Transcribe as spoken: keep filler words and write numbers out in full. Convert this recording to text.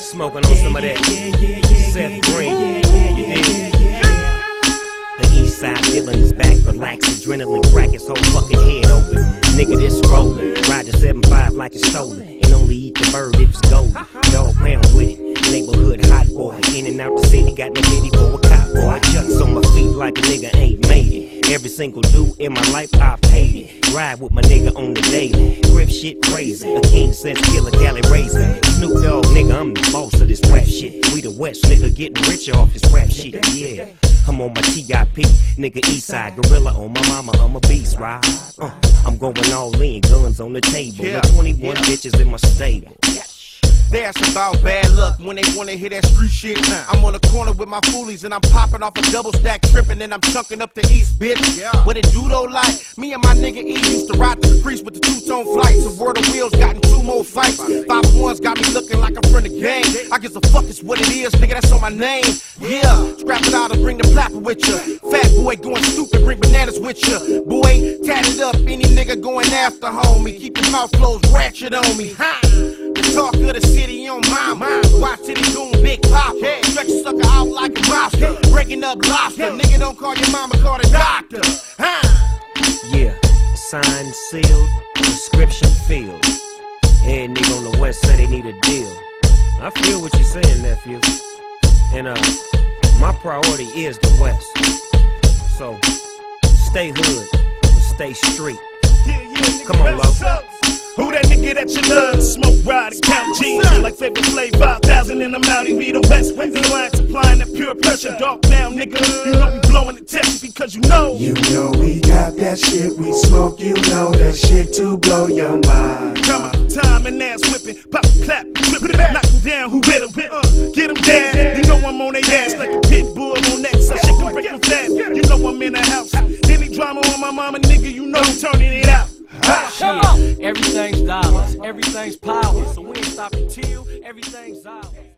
Smoking on some of that Seth Green, you dig? The east side feeling his back, relax, adrenaline crack his whole fucking head open. Nigga, this rolling, ride the seven five like it's stolen, and only eat the bird if it's golden. Dog pound with it, neighborhood hot boy, in and out the city, got no pity for a cop boy. Chucks on my feet like a nigga ain't made it. Every single dude in my life I paid it. Ride with my nigga on the daily, grip shit crazy. A king says killer, galley raising. Snoop Dogg, nigga, I'm the boss of this rap shit. We the West, nigga, getting richer off this rap shit, yeah. I'm on my T I P, nigga Eastside, gorilla on my mama, I'm a beast, right? Uh, I'm going all in, guns on the table, yeah. twenty-one yeah. bitches in my stable. That's about bad luck when they wanna hear that street shit. I'm on the corner with my foolies and I'm popping off a double stack tripping and I'm chunking up the east, bitch. Yeah. What it do though, like me and my nigga E used to ride to the crease with the two-tone flights. The word of wheels got in two more fights. Five ones got me looking like I'm from the gang. I guess the fuck is what it is, nigga. That's on my name. Yeah, scrap it out and bring the plapper with ya. Fat boy going stupid, bring bananas with ya. Boy, tatted up, any nigga going after homie. Keep your mouth closed, ratchet on me. Ha! The talk of the city on my mind. Watch it doing big pop. Hey, stretch a sucker out like a monster. Breaking up lobster. Nigga, don't call your mama, call the doctor. Huh? Yeah, signed, sealed, prescription filled. Head nigga on the west say they need a deal. I feel what you're saying, nephew. And uh, my priority is the west. So, stay hood, and stay street. Come on, Lucc. Who that nigga that you love? Smoke, ride, and count G's. Like favorite play five thousand in the mountain, be the best. The line supplying that pure pressure. Dark down, nigga. You know we blowing the test because you know. You know we got that shit we smoke. You know that shit to blow your mind. Come on, time and ass whipping. Pop, clap, flip it back. Knock them down, who hit them? Uh, get them down. You know I'm on their ass like a pit bull on that. So shit can break them fast. You know I'm in the house. Any drama on my mama, nigga, you know I'm turning it out. Shit, everything's dollars, everything's power, so we ain't stopping till everything's ours.